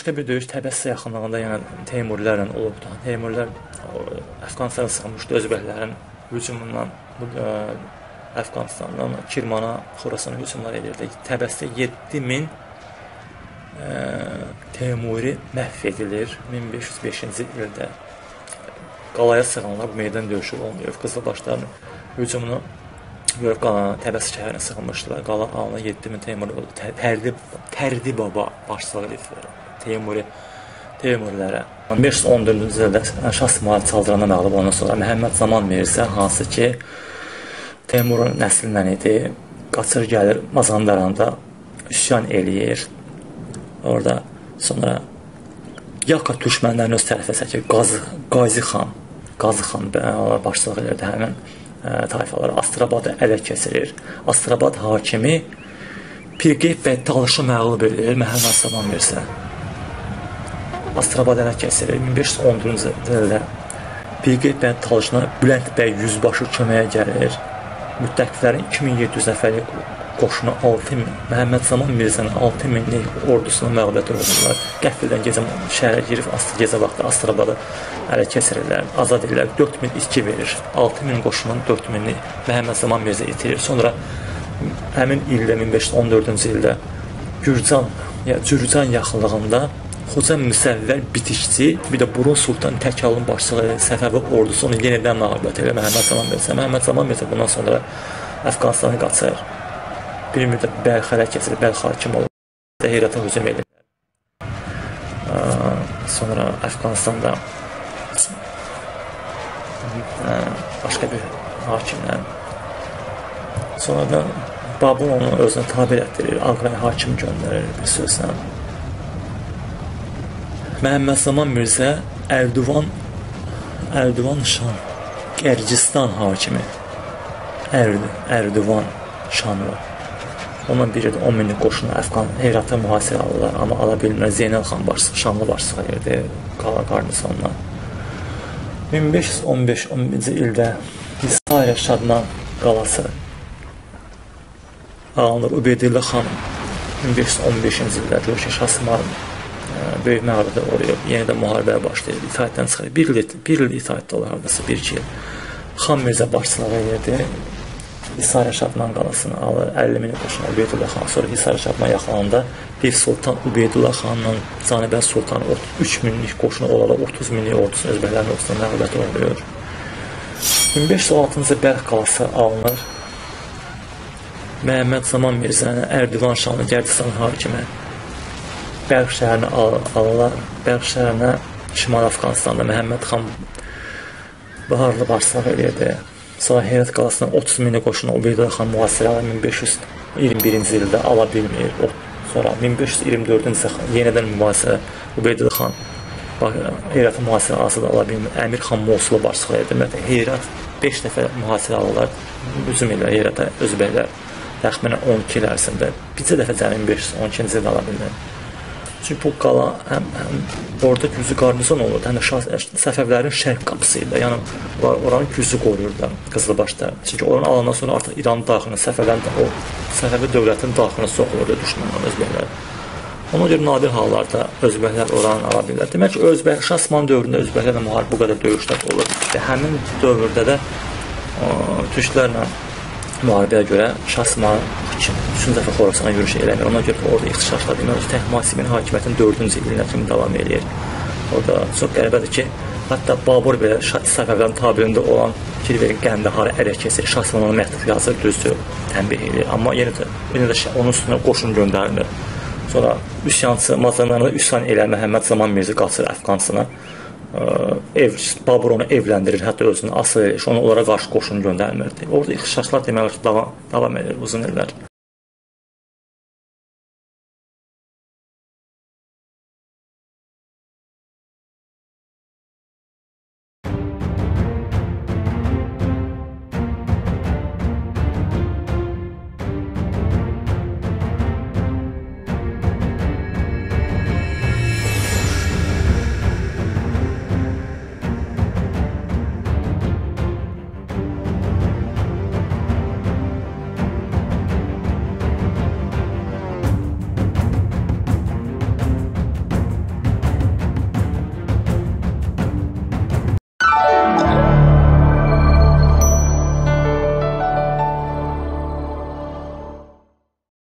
başqa bir döyüş Təbəssə yaxınlığında yəni Teymurilərlə olubdu. Teymurilər Əfqanistana sığınmışdı özbəklərin hücumundan. Əfqanistandan Kirmana, Xorasana hücumlar edirdi. Təbəssədə 7000 Teymuri məhv edilir. 1505-ci ildə qalaya sığınırlar. Bu meydan döyüşü olmuyor. Qızılbaşların hücumunu görüb Təbəssə şəhərinə sığınmışdılar. Qala alına 7000 Teymuri oldu. Tərdi Baba başçılıq edir Teymurilərə. 1514-cü ildə Şah İsmayıl Çaldırana məğlub ondan sonra Məhəmməd Zaman Mirzə, hansı ki Teymurun nəslindən idi, qaçır gəlir Mazandaranda üsyan eləyir. Orada sonra Yaka türkmənlərini öz tərəfə çəkir. Qazi xan başçılıq edirdi həmin tayfaları. Astrabadı ələ keçirir. Astrabad hakimi Pirqeyb bəy Talışı məğlub edir Məhəmməd Zaman Mirzə. Astrabad ələ keçirir. 1514-cü ildə Pirqeyb bəy Talışına Bülənd bəy yüzbaşı köməyə gəlir. Müttəfiqlərin 2700 nəfərlik qoşunu 6000, Məhəmməd Zaman Mirzənin 6000'lik ordusuna məğlubiyyət uğradılar. Qəfildən gecə şəhərə girib gecə vaxtı Astrabadı ələ keçirirlər, azad edirlər. 4000 itki verir. 6000 qoşunun 4000'ni Məhəmməd Zaman Mirzə itirir. Sonra həmin ildə 1514-cü ildə Gürcan yaxınlığında Xoca Müsəvvər Bitikçi, bir də Burun Sultan Təkalın başçılığı Səfəvi ordusu onu yenidən məğlubiyyət edir Məhəmməd Zaman Mirzə. Məhəmməd Zaman Mirzə bundan sonra Əfqanistanı qaçır. Bir müddət Bəlx ələ keçirir, Bəlx hakim olur. Heyrata hücum edir. Sonra Əfqanistanda başqa bir hakimlə. Sonra da Babur onu özünə tabi etdirir, Ağray hakim göndərir bir sözlə. Məhəmməd Zaman Mirzə Ərduvan Şan Gərcistan hakimi Ərduvan Şanlı. Ondan biri də 10.000'lik qoşunu Əfqan Heyrata mühasirə alırlar, amma ala bilmirlər. Zeynəl xan Şanlı başçılıq edirdi qala qarnizonuna. 1515-11-ci ildə Hisarə Şadman qalası alınır. Ubeydillah xan 1515-ci ildə Rövşə Şah İsmayıl böyük məğlubiyyətə uğrayıb, yenidən müharibəyə başlayır, itaətdən çıxır. Bir il itaətdə olur, hardasa 1-2 il. Xan Mirzə başçılıq edirdi. Hisarə Şadman qalasını alır, 50.000'lik qoşunu Ubeydullah xan. Sonra Hisarə Şadman yaxınlığında bir sultan Ubeydullah xanla Canibər Sultanı 3000'lik qoşunu olaraq 30.000'lik ordusunu özbəklərin ordusuna məğlubiyyətə uğrayır. 1516-cı Bəlx qalası alınır. Məhəmməd Zaman Mirzəni Ərdivan Şanlı Gərcistan hakimi Bəlx şəhərini alırlar. Bəlx şəhərinə Şimal Əfqanistanda Məhəmməd xan Baharlı başçılıq edirdi. Sonra Heyrət qalasına 30.000'lik qoşunu Ubeydullah xan mühasirə alır. 1521-ci ildə ala bilmir. Sonra 1524-cü yenidən mühasirə Ubeydullah xan Heyrətin mühasirə alsa da ala bilmir. Əmir xan Mosulu başçılıq edir. Heyrət 5 dəfə mühasirə alırlar. Hücum edirlər Heyrətə özbəklər. Təxminən 12 il ərzində. Bircə dəfə cəmi 1512-ci ildə ala bilmir. Çünki bu qala həm orada güclü qarnizon olur, həm də Səfəvlərin şərq qapısı ilə, yəni oranın güclü qoruyurlar Qızılbaşda. Çünki oranın alandan sonra artıq İranın daxilində Səfəvi dövlətin daxilində soxulurdu düşmənlər, özbəklər. Ona görə nadir hallarda özbəklər oranı ala bilirlər. Demək ki, Şah İsmayıl dövründə özbəklərlə müharibə bu qədər döyüşlər olur. Və həmin dövrdə də türklərlə müharibəyə görə Şah İsmayıl 3-cü dəfə Xorasana yürüş eləmir. Ona görə orada ixtişaşlar demək, tək Masimin hakimiyyətin 4-cü ilinə kimi davam edir. Orada çox qəribədir ki, hətta Babur belə Səfəvlərin tabirində olan Kirverin Qəndaharı ələ keçir, Şah İsmayıl ona məktub yazır, düzdür, tənbih edir. Amma yenə də onun üstünə qoşun göndərilir. Sonra üsyançı Mazandaranda üsyan edən Məhəmməd Zaman Mirzə qaçır Əfqanistana. Babur onu evləndirir, hətta özünü asıl edir. Ona onlara qarşı qoşun göndərmirdi. Orada ixtişaşlar deməli davam edir uzun illər.